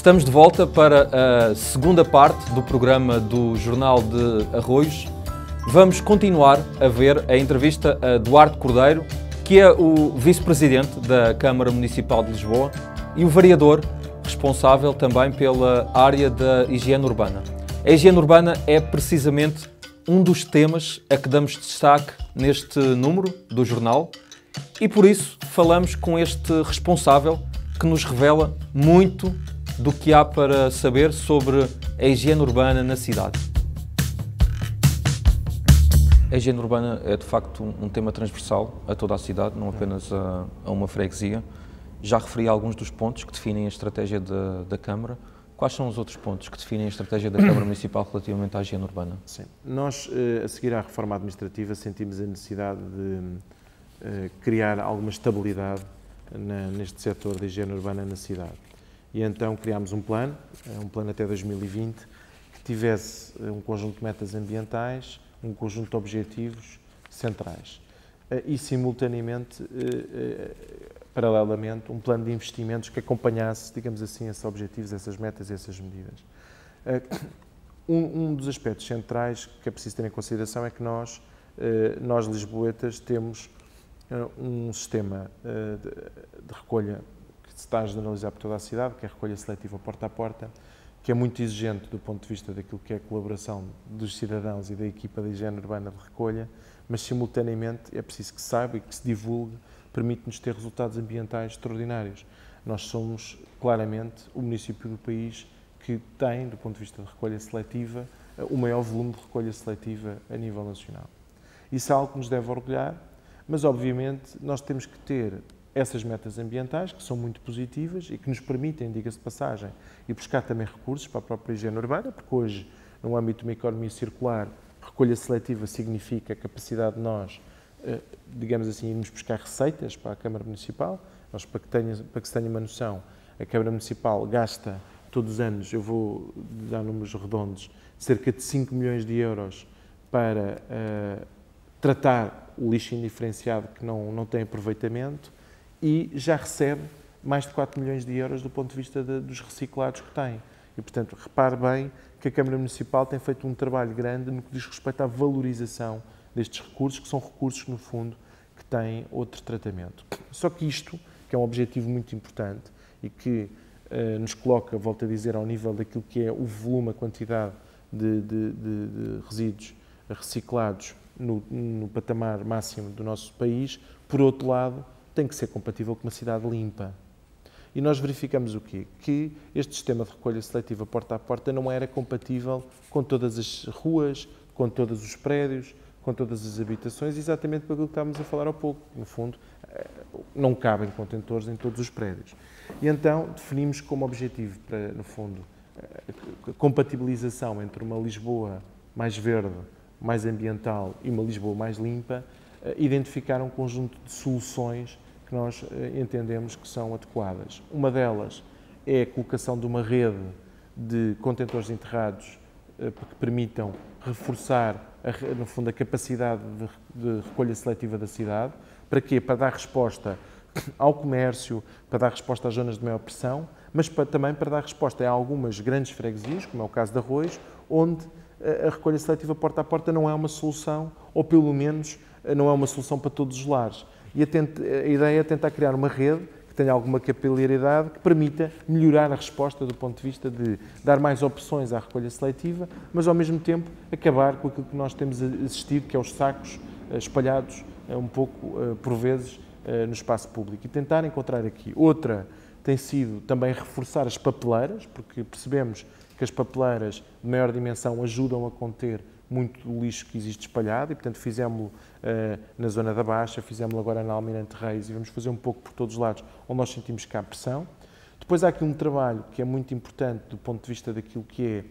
Estamos de volta para a segunda parte do programa do Jornal de Arroios. Vamos continuar a ver a entrevista a Duarte Cordeiro, que é o vice-presidente da Câmara Municipal de Lisboa e o vereador responsável também pela área da higiene urbana. A higiene urbana é precisamente um dos temas a que damos destaque neste número do jornal e por isso falamos com este responsável que nos revela muito do que há para saber sobre a higiene urbana na cidade. A higiene urbana é de facto um tema transversal a toda a cidade, não apenas a uma freguesia. Já referi alguns dos pontos que definem a estratégia da Câmara. Quais são os outros pontos que definem a estratégia da Câmara Municipal relativamente à higiene urbana? Sim. Nós, a seguir à reforma administrativa, sentimos a necessidade de criar alguma estabilidade neste setor da higiene urbana na cidade. E então criámos um plano até 2020, que tivesse um conjunto de metas ambientais, um conjunto de objetivos centrais e, simultaneamente, paralelamente, um plano de investimentos que acompanhasse, digamos assim, esses objetivos, essas metas e essas medidas. Um dos aspectos centrais que é preciso ter em consideração é que nós lisboetas, temos um sistema de recolha que se está a generalizar por toda a cidade, que é a recolha seletiva porta a porta, que é muito exigente do ponto de vista daquilo que é a colaboração dos cidadãos e da equipa de higiene urbana de recolha, mas simultaneamente é preciso que se saiba e que se divulgue, permite-nos ter resultados ambientais extraordinários. Nós somos claramente o município do país que tem, do ponto de vista de recolha seletiva, o maior volume de recolha seletiva a nível nacional. Isso é algo que nos deve orgulhar, mas obviamente nós temos que ter essas metas ambientais, que são muito positivas e que nos permitem, diga-se de passagem, e buscar também recursos para a própria higiene urbana, porque hoje, no âmbito de uma economia circular, recolha seletiva significa a capacidade de nós, digamos assim, irmos buscar receitas para a Câmara Municipal. Nós, para que se tenha uma noção, a Câmara Municipal gasta todos os anos, eu vou dar números redondos, cerca de 5 milhões de euros para tratar o lixo indiferenciado que não tem aproveitamento, e já recebe mais de 4 milhões de euros do ponto de vista dos reciclados que tem. E, portanto, repare bem que a Câmara Municipal tem feito um trabalho grande no que diz respeito à valorização destes recursos, que são recursos, no fundo, que têm outro tratamento. Só que isto, que é um objetivo muito importante e que nos coloca, volto a dizer, ao nível daquilo que é o volume, a quantidade de resíduos reciclados no patamar máximo do nosso país, por outro lado, tem que ser compatível com uma cidade limpa. E nós verificamos o quê? Que este sistema de recolha seletiva porta a porta não era compatível com todas as ruas, com todos os prédios, com todas as habitações, exatamente por aquilo que estávamos a falar há pouco. No fundo, não cabem contentores em todos os prédios. E então definimos como objetivo, para, no fundo, a compatibilização entre uma Lisboa mais verde, mais ambiental e uma Lisboa mais limpa, identificar um conjunto de soluções que nós entendemos que são adequadas. Uma delas é a colocação de uma rede de contentores enterrados que permitam reforçar, no fundo, a capacidade de recolha seletiva da cidade. Para quê? Para dar resposta ao comércio, para dar resposta às zonas de maior pressão, mas também para dar resposta a algumas grandes freguesias, como é o caso de Arroios, onde a recolha seletiva porta a porta não é uma solução, ou pelo menos não é uma solução para todos os lares. E a ideia é tentar criar uma rede que tenha alguma capilaridade, que permita melhorar a resposta do ponto de vista de dar mais opções à recolha seletiva, mas ao mesmo tempo acabar com aquilo que nós temos assistido, que é os sacos espalhados um pouco, por vezes, no espaço público. E tentar encontrar aqui. Outra tem sido também reforçar as papeleiras, porque percebemos que as papeleiras de maior dimensão ajudam a conter muito do lixo que existe espalhado e, portanto, fizemos-lo na zona da Baixa, fizemos-lo agora na Almirante Reis e vamos fazer um pouco por todos os lados onde nós sentimos que há pressão. Depois há aqui um trabalho que é muito importante do ponto de vista daquilo que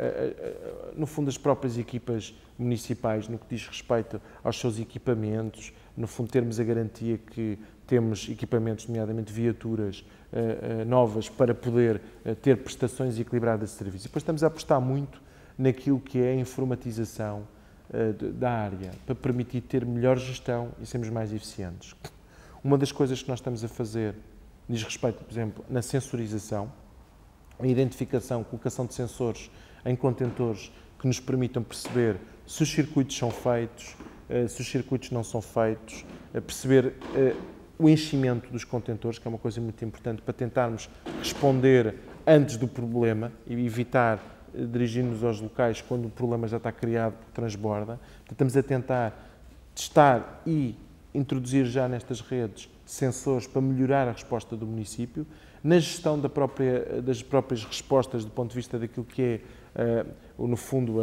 é, no fundo, as próprias equipas municipais, no que diz respeito aos seus equipamentos, no fundo, termos a garantia que temos equipamentos, nomeadamente viaturas novas, para poder ter prestações equilibradas de serviço. E depois estamos a apostar muito naquilo que é a informatização da área, para permitir ter melhor gestão e sermos mais eficientes. Uma das coisas que nós estamos a fazer diz respeito, por exemplo, na sensorização. a identificação, colocação de sensores em contentores que nos permitam perceber se os circuitos são feitos, se os circuitos não são feitos, perceber o enchimento dos contentores, que é uma coisa muito importante para tentarmos responder antes do problema e evitar dirigir-nos aos locais quando o problema já está criado porque transborda. Estamos a tentar testar e introduzir já nestas redes sensores para melhorar a resposta do município, na gestão das próprias respostas do ponto de vista daquilo que é, no fundo,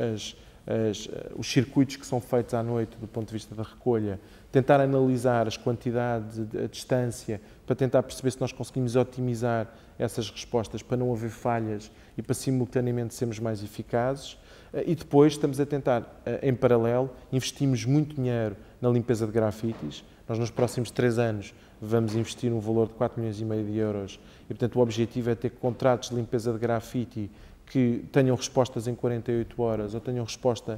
os circuitos que são feitos à noite do ponto de vista da recolha, tentar analisar as quantidades, a distância, para tentar perceber se nós conseguimos otimizar essas respostas para não haver falhas e para simultaneamente sermos mais eficazes. E depois estamos a tentar, em paralelo, investimos muito dinheiro na limpeza de grafites. Nós nos próximos 3 anos vamos investir um valor de 4,5 milhões de euros e, portanto, o objetivo é ter contratos de limpeza de grafite que tenham respostas em 48 horas ou tenham resposta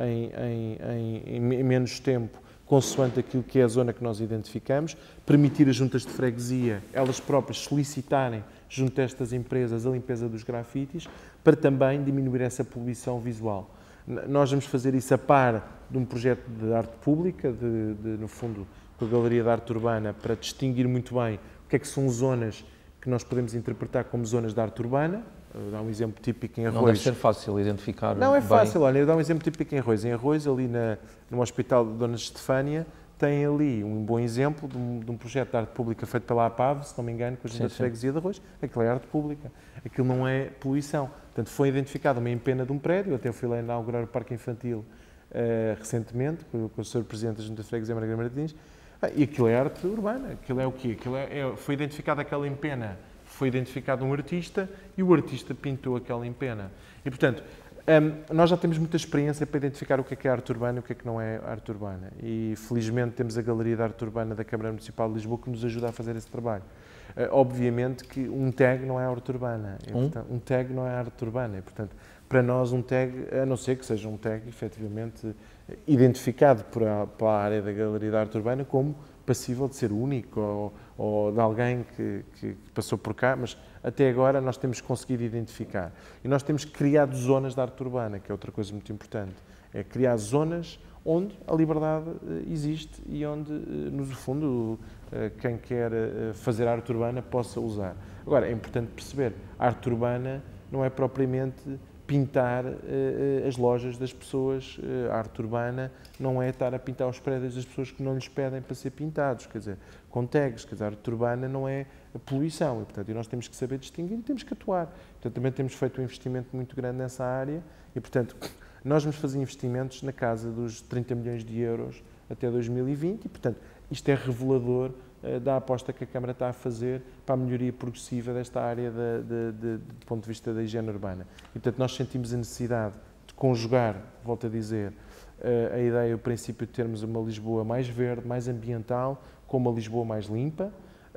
em menos tempo, consoante aquilo que é a zona que nós identificamos, permitir as juntas de freguesia, elas próprias solicitarem junto a estas empresas a limpeza dos grafites, para também diminuir essa poluição visual. Nós vamos fazer isso a par de um projeto de arte pública, no fundo, com a Galeria de Arte Urbana, para distinguir muito bem o que é que são zonas que nós podemos interpretar como zonas de arte urbana. Vou dar um exemplo típico em Arroios. Não deve ser fácil identificar. Não é bem. fácil, olha, eu vou dar um exemplo típico em Arroios. Em Arroios, ali no Hospital de Dona Estefânia, tem ali um bom exemplo de um projeto de arte pública feito pela APAV, se não me engano, com a Junta de Freguesia de Arroios. Aquilo é arte pública, aquilo não é poluição. Portanto, foi identificada uma empena de um prédio, até fui lá inaugurar o Parque Infantil recentemente, com o Sr. Presidente da Junta de Freguesia, Margarida Martins, e aquilo é arte urbana. Aquilo é o quê? Foi identificada aquela empena, foi identificado um artista e o artista pintou aquela empena. E, portanto, nós já temos muita experiência para identificar o que é arte urbana e o que é que não é arte urbana. E, felizmente, temos a Galeria de Arte Urbana da Câmara Municipal de Lisboa que nos ajuda a fazer esse trabalho. Obviamente que um tag não é arte urbana. E, portanto, um tag não é arte urbana. E, portanto, para nós, um tag, a não ser que seja um tag, efetivamente, identificado pela área da Galeria de Arte Urbana como passível de ser único ou de alguém que passou por cá, mas até agora nós temos conseguido identificar. E nós temos criado zonas de arte urbana, que é outra coisa muito importante. É criar zonas onde a liberdade existe e onde, no fundo, quem quer fazer arte urbana possa usar. Agora, é importante perceber, a arte urbana não é propriamente pintar as lojas das pessoas. A arte urbana não é estar a pintar os prédios das pessoas que não lhes pedem para ser pintados, quer dizer, com tags. Quer dizer, a arte urbana não é a poluição e, portanto, nós temos que saber distinguir e temos que atuar. Portanto, também temos feito um investimento muito grande nessa área e, portanto, nós vamos fazer investimentos na casa dos 30 milhões de euros até 2020 e, portanto, isto é revelador da aposta que a Câmara está a fazer para a melhoria progressiva desta área do ponto de vista da higiene urbana. E, portanto, nós sentimos a necessidade de conjugar, volto a dizer, a ideia, o princípio de termos uma Lisboa mais verde, mais ambiental, com uma Lisboa mais limpa,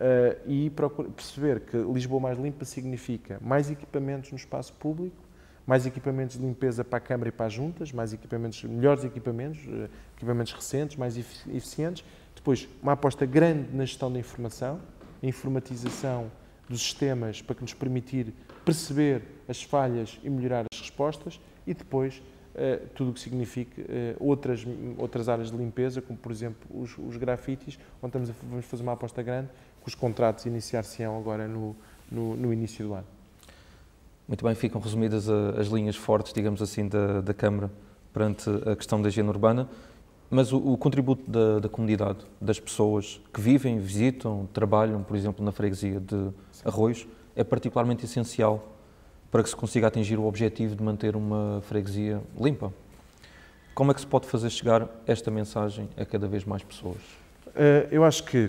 e perceber que Lisboa mais limpa significa mais equipamentos no espaço público, mais equipamentos de limpeza para a Câmara e para as juntas, mais equipamentos, melhores equipamentos, equipamentos recentes, mais eficientes. Depois, uma aposta grande na gestão da informação, a informatização dos sistemas para que nos permitir perceber as falhas e melhorar as respostas e depois tudo o que signifique outras áreas de limpeza, como por exemplo os grafites, onde vamos fazer uma aposta grande, que os contratos iniciar-se-ão agora no início do ano. Muito bem, ficam resumidas as linhas fortes, digamos assim, da Câmara perante a questão da higiene urbana. Mas o contributo da comunidade, das pessoas que vivem, visitam, trabalham, por exemplo, na freguesia de Arroios, é particularmente essencial para que se consiga atingir o objetivo de manter uma freguesia limpa. Como é que se pode fazer chegar esta mensagem a cada vez mais pessoas? Eu acho que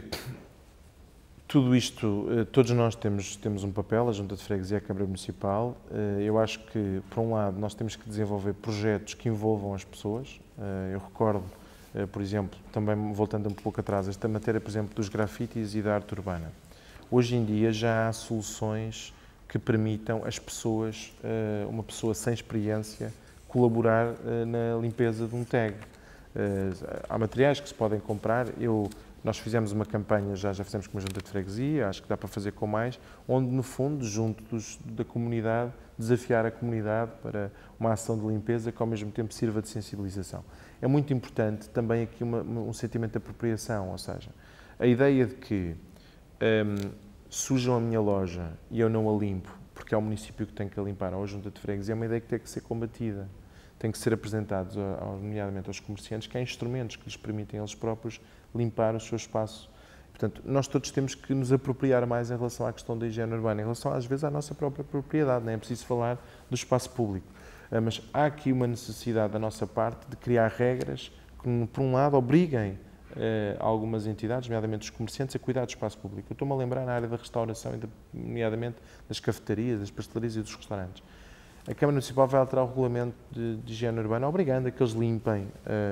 tudo isto, todos nós temos um papel, a Junta de Freguesia e a Câmara Municipal. Eu acho que, por um lado, nós temos que desenvolver projetos que envolvam as pessoas. Eu recordo, por exemplo, também voltando um pouco atrás, esta matéria, por exemplo, dos grafites e da arte urbana. Hoje em dia já há soluções que permitam as pessoas, uma pessoa sem experiência, colaborar na limpeza de um tag. Há materiais que se podem comprar. Eu Nós fizemos uma campanha, já fizemos com uma junta de freguesia, acho que dá para fazer com mais, onde, no fundo, junto da comunidade, desafiar a comunidade para uma ação de limpeza que, ao mesmo tempo, sirva de sensibilização. É muito importante também aqui um sentimento de apropriação, ou seja, a ideia de que sujam a minha loja e eu não a limpo, porque é o município que tem que a limpar, ou a junta de freguesia, é uma ideia que tem que ser combatida. Tem que ser apresentados, nomeadamente aos comerciantes, que há instrumentos que lhes permitem eles próprios limpar o seu espaço. Portanto, nós todos temos que nos apropriar mais em relação à questão da higiene urbana, em relação, às vezes, à nossa própria propriedade. Não é preciso falar do espaço público. Mas há aqui uma necessidade da nossa parte de criar regras que, por um lado, obriguem algumas entidades, nomeadamente os comerciantes, a cuidar do espaço público. Eu estou-me a lembrar na área da restauração, nomeadamente das cafetarias, das pastelarias e dos restaurantes. A Câmara Municipal vai alterar o regulamento de higiene urbana, obrigando a que eles limpem,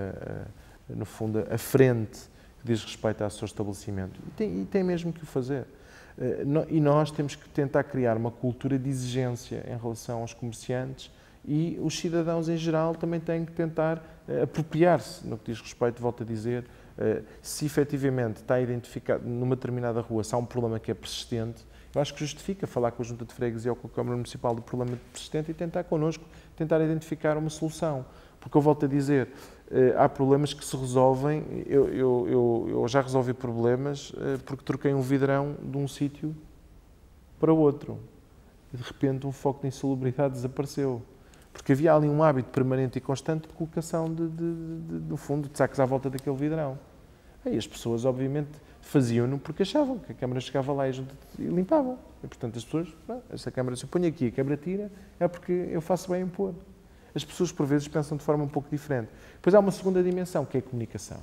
no fundo, a frente que diz respeito ao seu estabelecimento. E tem mesmo que o fazer. E nós temos que tentar criar uma cultura de exigência em relação aos comerciantes e os cidadãos em geral também têm que tentar apropriar-se no que diz respeito, volto a dizer, se efetivamente está identificado numa determinada rua, se há um problema que é persistente, eu acho que justifica falar com a Junta de Freguesia ou com a Câmara Municipal do problema persistente e tentar connosco, tentar identificar uma solução. Porque eu volto a dizer, há problemas que se resolvem, eu já resolvi problemas porque troquei um vidrão de um sítio para outro. E de repente um foco de insalubridade desapareceu. Porque havia ali um hábito permanente e constante de colocação no fundo, de sacos à volta daquele vidrão. Aí as pessoas, obviamente, faziam-no porque achavam que a Câmara chegava lá e limpavam. E, portanto, as pessoas, essa Câmara, se eu ponho aqui, a Câmara tira, é porque eu faço bem em pôr. As pessoas, por vezes, pensam de forma um pouco diferente. Depois há uma segunda dimensão, que é a comunicação.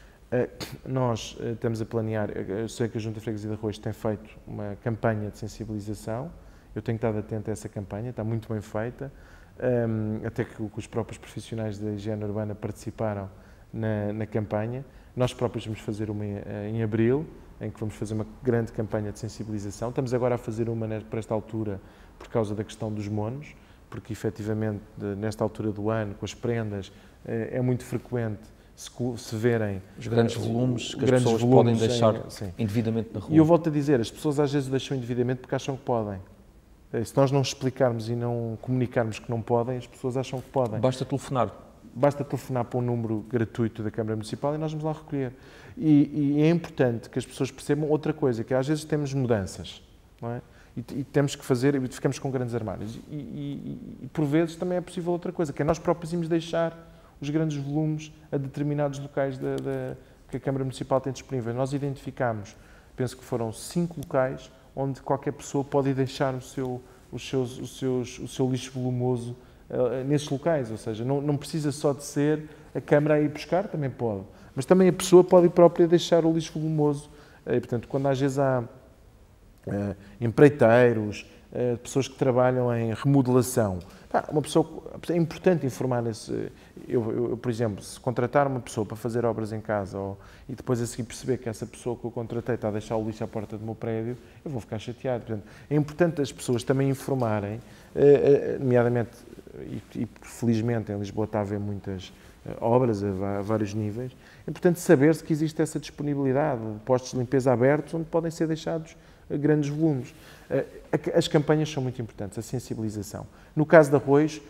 Nós estamos a planear, eu sei que a Junta de Freguesia de Arroios tem feito uma campanha de sensibilização, eu tenho estado atento a essa campanha, está muito bem feita, até que os próprios profissionais da higiene urbana participaram na campanha. Nós próprios vamos fazer uma em abril, em que vamos fazer uma grande campanha de sensibilização. Estamos agora a fazer uma para esta altura, por causa da questão dos monos, porque efetivamente nesta altura do ano, com as prendas, é muito frequente se verem os grandes volumes que as pessoas podem deixar indevidamente na rua. E eu volto a dizer, as pessoas às vezes deixam indevidamente porque acham que podem. Se nós não explicarmos e não comunicarmos que não podem, as pessoas acham que podem. Basta telefonar. Basta telefonar para um número gratuito da Câmara Municipal e nós vamos lá recolher. E é importante que as pessoas percebam outra coisa, que às vezes temos mudanças, não é? E temos que fazer, e ficamos com grandes armários. E por vezes também é possível outra coisa, que é nós próprios irmos deixar os grandes volumes a determinados locais que a Câmara Municipal tem disponível. Nós identificámos, penso que foram 5 locais, onde qualquer pessoa pode deixar o seu lixo volumoso nesses locais, ou seja, não precisa só de ser a Câmara a ir buscar, também pode, mas também a pessoa pode ir própria deixar o lixo volumoso. E, portanto, quando às vezes há empreiteiros, pessoas que trabalham em remodelação, é importante informar eu, por exemplo, se contratar uma pessoa para fazer obras em casa e depois a seguir perceber que essa pessoa que eu contratei está a deixar o lixo à porta do meu prédio, eu vou ficar chateado. Portanto, é importante as pessoas também informarem, nomeadamente, e felizmente em Lisboa está a haver muitas obras a vários níveis, é importante saber-se que existe essa disponibilidade de postos de limpeza abertos onde podem ser deixados grandes volumes. As campanhas são muito importantes, a sensibilização. No caso de Arroios,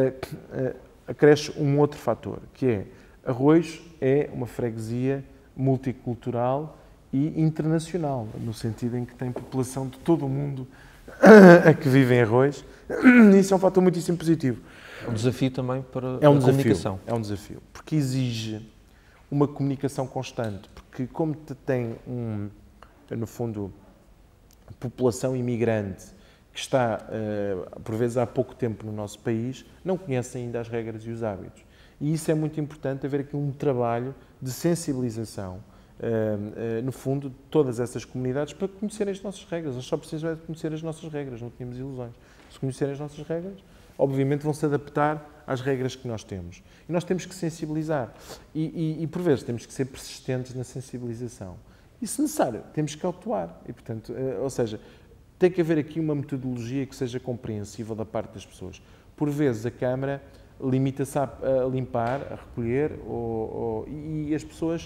acresce um outro fator, que é Arroios é uma freguesia multicultural e internacional, no sentido em que tem população de todo o mundo a que vive em Arroios. Isso é um fator muitíssimo positivo. É um desafio também para a comunicação. É um desafio, porque exige uma comunicação constante, porque como tem no fundo, população imigrante que está, por vezes, há pouco tempo no nosso país, não conhece ainda as regras e os hábitos. E isso é muito importante, haver aqui um trabalho de sensibilização, no fundo, de todas essas comunidades para conhecerem as nossas regras. Eles só precisam de conhecer as nossas regras, não tínhamos ilusões. Se conhecerem as nossas regras, obviamente vão se adaptar às regras que nós temos. E nós temos que sensibilizar. E por vezes, temos que ser persistentes na sensibilização. E, se necessário, temos que autuar. E, portanto, ou seja, tem que haver aqui uma metodologia que seja compreensível da parte das pessoas. Por vezes, a Câmara limita-se a limpar, a recolher, e as pessoas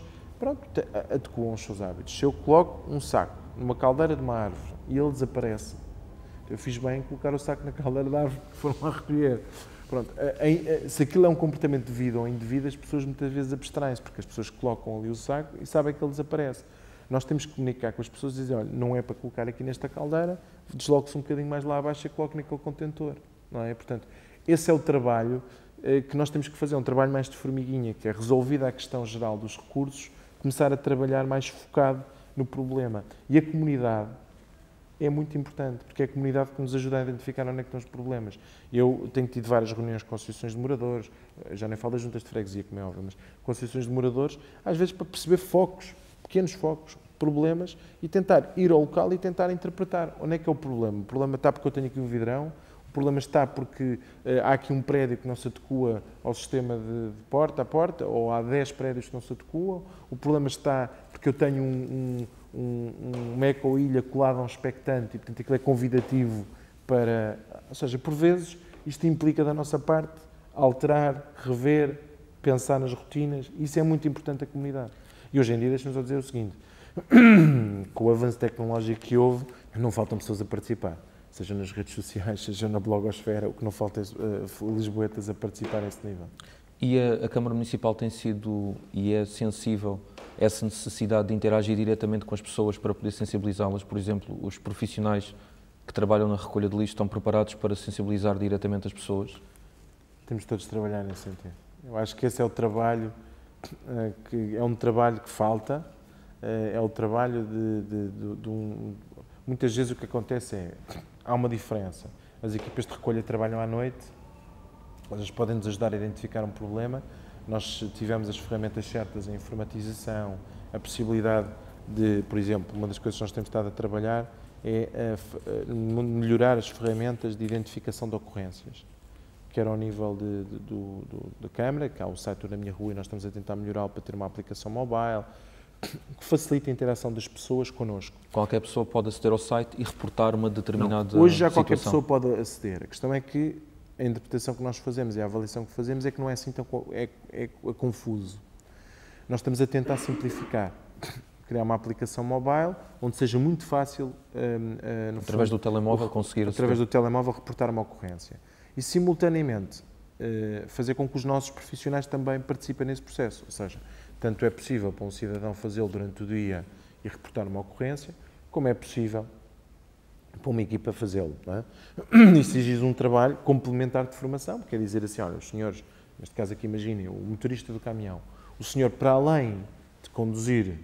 pronto, adequam os seus hábitos. Se eu coloco um saco numa caldeira de uma árvore e ele desaparece, eu fiz bem em colocar o saco na caldeira da árvore que foram lá recolher. Pronto, se aquilo é um comportamento devido ou indevido, as pessoas muitas vezes abstraem-se, porque as pessoas colocam ali o saco e sabem que ele desaparece. Nós temos que comunicar com as pessoas e dizer, olha, não é para colocar aqui nesta caldeira, desloque-se um bocadinho mais lá abaixo e coloque naquele contentor. Não é? Portanto, esse é o trabalho que nós temos que fazer, um trabalho mais de formiguinha, que é resolvida a questão geral dos recursos, começar a trabalhar mais focado no problema. E a comunidade é muito importante, porque é a comunidade que nos ajuda a identificar onde é que estão os problemas. Eu tenho tido várias reuniões com associações de moradores, já nem falo das juntas de freguesia, como é óbvio, mas com associações de moradores, às vezes para perceber focos, pequenos focos, problemas, e tentar ir ao local e tentar interpretar onde é que é o problema. O problema está porque eu tenho aqui um vidrão, o problema está porque há aqui um prédio que não se adequa ao sistema de porta a porta, ou há 10 prédios que não se adequam, o problema está porque eu tenho uma eco-ilha colada a um expectante e, portanto, aquilo é convidativo para... Ou seja, por vezes, isto implica da nossa parte alterar, rever, pensar nas rotinas. Isso é muito importante à comunidade. E hoje em dia, deixa-me só dizer o seguinte, com o avanço tecnológico que houve, não faltam pessoas a participar. Seja nas redes sociais, seja na blogosfera, o que não falta é lisboetas a participar a esse nível. E a Câmara Municipal tem sido e é sensível a essa necessidade de interagir diretamente com as pessoas para poder sensibilizá-las? Por exemplo, os profissionais que trabalham na recolha de lixo estão preparados para sensibilizar diretamente as pessoas? Temos todos de trabalhar nesse sentido. Eu acho que esse é o trabalho, que é um trabalho que falta, é o trabalho muitas vezes o que acontece é, há uma diferença. As equipas de recolha trabalham à noite, elas podem nos ajudar a identificar um problema. Nós tivemos as ferramentas certas, a informatização, a possibilidade de, por exemplo, uma das coisas que nós temos estado a trabalhar é melhorar as ferramentas de identificação de ocorrências, quer ao nível da Câmara, que há o site Na Minha Rua e nós estamos a tentar melhorá-lo para ter uma aplicação mobile, que facilita a interação das pessoas connosco. Qualquer pessoa pode aceder ao site e reportar uma determinada situação? Hoje já qualquer pessoa pode aceder. A questão é que a interpretação que nós fazemos e a avaliação que fazemos é que não é assim tão confuso. Nós estamos a tentar simplificar, criar uma aplicação mobile onde seja muito fácil, através do telemóvel, conseguir aceder. Através do telemóvel reportar uma ocorrência. E simultaneamente fazer com que os nossos profissionais também participem nesse processo. Ou seja, tanto é possível para um cidadão fazê-lo durante o dia e reportar uma ocorrência, como é possível para uma equipa fazê-lo. Isso exige um trabalho complementar de formação, quer dizer assim, olha, os senhores, neste caso aqui imaginem, o motorista do caminhão, o senhor para além de conduzir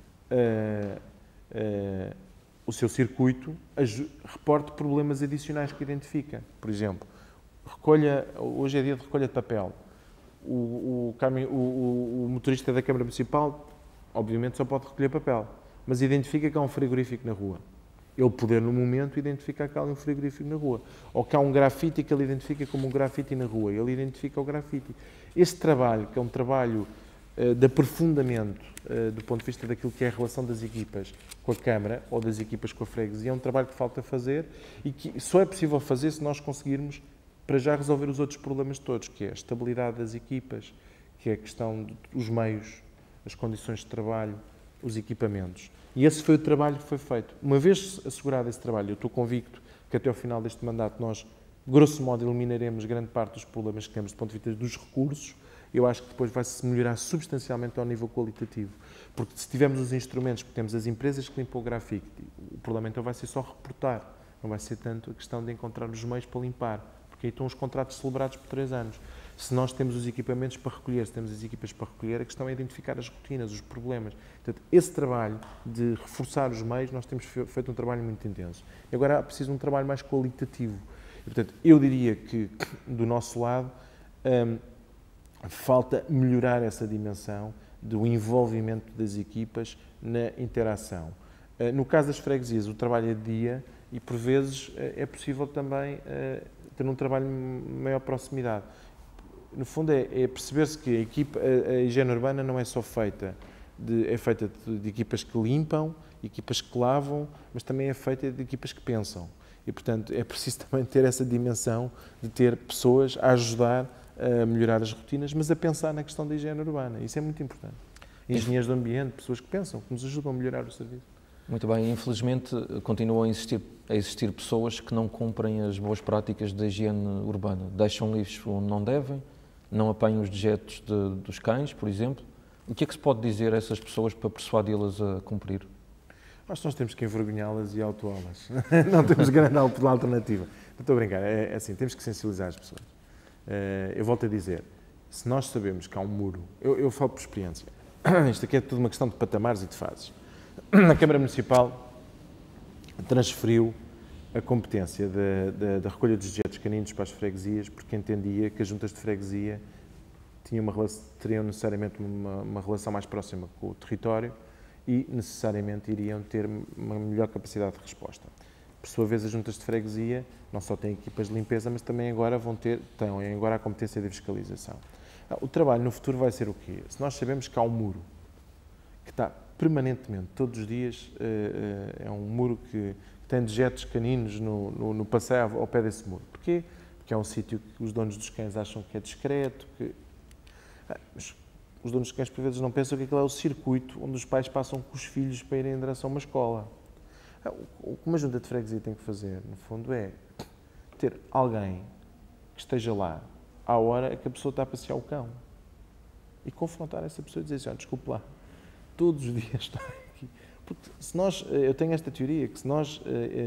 o seu circuito, reporte problemas adicionais que identifica. Por exemplo, hoje é dia de recolha de papel. O motorista da Câmara Municipal, obviamente, só pode recolher papel, mas identifica que há um frigorífico na rua. Ele poder, no momento, identificar que há um frigorífico na rua. Ou que há um grafite que ele identifica como um grafite na rua. Ele identifica o grafite. Este trabalho, que é um trabalho de aprofundamento do ponto de vista daquilo que é a relação das equipas com a Câmara ou das equipas com a freguesia, é um trabalho que falta fazer e que só é possível fazer se nós conseguirmos para já resolver os outros problemas todos, que é a estabilidade das equipas, que é a questão dos meios, as condições de trabalho, os equipamentos. E esse foi o trabalho que foi feito. Uma vez assegurado esse trabalho, eu estou convicto que até ao final deste mandato nós, grosso modo, eliminaremos grande parte dos problemas que temos do ponto de vista dos recursos. Eu acho que depois vai-se melhorar substancialmente ao nível qualitativo. Porque se tivermos os instrumentos, porque temos as empresas que limpam o grafite, o problema então vai ser só reportar, não vai ser tanto a questão de encontrar os meios para limpar. Porque aí estão os contratos celebrados por 3 anos. Se nós temos os equipamentos para recolher, se temos as equipas para recolher, a questão é identificar as rotinas, os problemas. Portanto, esse trabalho de reforçar os meios, nós temos feito um trabalho muito intenso. E agora é preciso um trabalho mais qualitativo. E, portanto, eu diria que, do nosso lado, falta melhorar essa dimensão do envolvimento das equipas na interação. No caso das freguesias, o trabalho é de dia e, por vezes, é possível também ter um trabalho de maior proximidade. No fundo, é perceber-se que a higiene urbana não é só feita de equipas que limpam, equipas que lavam, mas também é feita de equipas que pensam. E, portanto, é preciso também ter essa dimensão de ter pessoas a ajudar a melhorar as rotinas, mas a pensar na questão da higiene urbana. Isso é muito importante. engenheiros do ambiente, pessoas que pensam, que nos ajudam a melhorar o serviço. Muito bem, infelizmente continuam a existir pessoas que não cumprem as boas práticas da higiene urbana. Deixam lixo onde não devem, não apanham os dejetos dos cães, por exemplo. O que é que se pode dizer a essas pessoas para persuadi-las a cumprir? Acho que nós temos que envergonhá-las e autuá-las. Não temos grande alternativa. Não estou a brincar, é assim, temos que sensibilizar as pessoas. Eu volto a dizer, se nós sabemos que há um muro, eu falo por experiência, isto aqui é tudo uma questão de patamares e de fases. A Câmara Municipal transferiu a competência da recolha dos dejetos caninos para as freguesias porque entendia que as juntas de freguesia teriam necessariamente uma relação mais próxima com o território e necessariamente iriam ter uma melhor capacidade de resposta. Por sua vez, as juntas de freguesia não só têm equipas de limpeza, mas também agora têm agora a competência de fiscalização. O trabalho no futuro vai ser o quê? Se nós sabemos que há um muro que está permanentemente, todos os dias, é um muro que tem dejetos caninos no passeio ao pé desse muro. Porquê? Porque é um sítio que os donos dos cães acham que é discreto, mas os donos dos cães, por vezes, não pensam que aquilo é o circuito onde os pais passam com os filhos para irem em direção a uma escola. O que uma junta de freguesia tem que fazer, no fundo, é ter alguém que esteja lá à hora que a pessoa está a passear o cão e confrontar essa pessoa e dizer assim, desculpe lá, todos os dias está aqui. Porque se nós, eu tenho esta teoria, que se nós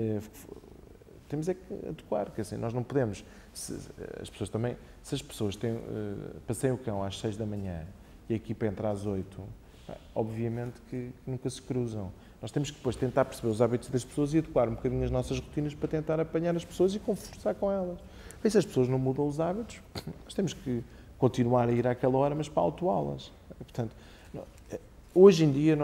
temos é que adequar, que assim, nós não podemos, se as pessoas passeiam o cão às 6 da manhã e a equipa entra às 8, obviamente que nunca se cruzam. Nós temos que depois tentar perceber os hábitos das pessoas e adequar um bocadinho as nossas rotinas para tentar apanhar as pessoas e conversar com elas. E se as pessoas não mudam os hábitos, nós temos que continuar a ir àquela hora, mas para autuá-las. Portanto, hoje em dia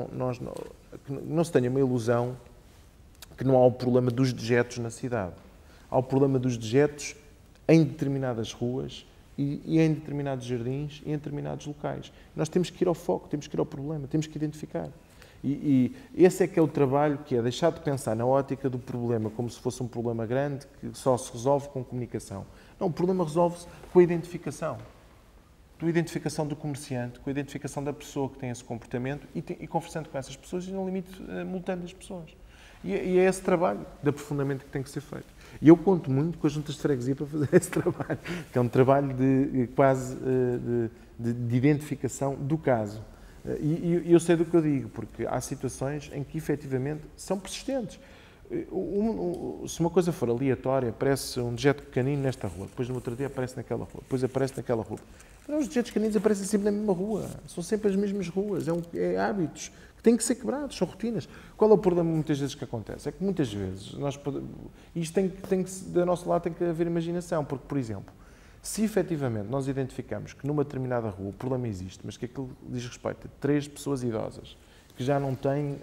não se tenha uma ilusão que não há o problema dos dejetos na cidade. Há o problema dos dejetos em determinadas ruas e em determinados jardins e em determinados locais. Nós temos que ir ao foco, temos que ir ao problema, temos que identificar. E esse é que é o trabalho, que é deixar de pensar na ótica do problema como se fosse um problema grande que só se resolve com comunicação. Não, o problema resolve-se com a identificação. Com a identificação do comerciante, com a identificação da pessoa que tem esse comportamento e conversando com essas pessoas e, no limite, multando as pessoas. E é esse trabalho de aprofundamento que tem que ser feito. E eu conto muito com as juntas de freguesia para fazer esse trabalho, que é um trabalho de quase de identificação do caso. E eu sei do que eu digo, porque há situações em que efetivamente são persistentes. Se uma coisa for aleatória, aparece um dejeto canino nesta rua, depois no outro dia aparece naquela rua, depois aparece naquela rua. Os dejetos caninos aparecem sempre na mesma rua, são sempre as mesmas ruas, é hábitos que têm que ser quebrados, são rotinas. Qual é o problema muitas vezes que acontece? É que muitas vezes, do nosso lado tem que haver imaginação, porque, por exemplo, se efetivamente nós identificamos que numa determinada rua o problema existe, mas que aquilo diz respeito a 3 pessoas idosas que já não têm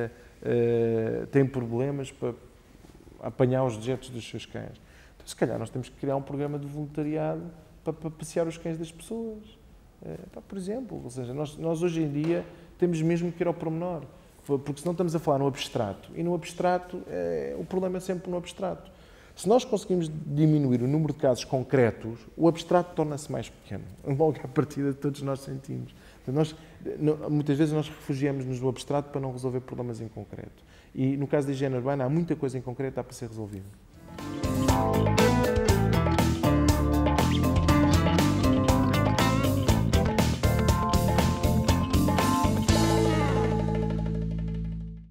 problemas para apanhar os dejetos dos seus cães, então se calhar nós temos que criar um programa de voluntariado para passear os cães das pessoas. Por exemplo, ou seja, nós hoje em dia temos mesmo que ir ao pormenor, porque senão estamos a falar no abstrato, e no abstrato o problema é sempre no abstrato. Se nós conseguimos diminuir o número de casos concretos, o abstrato torna-se mais pequeno, logo à partida todos nós sentimos. Então, muitas vezes nós refugiamos-nos no abstrato para não resolver problemas em concreto. E no caso da higiene urbana há muita coisa em concreto para ser resolvida.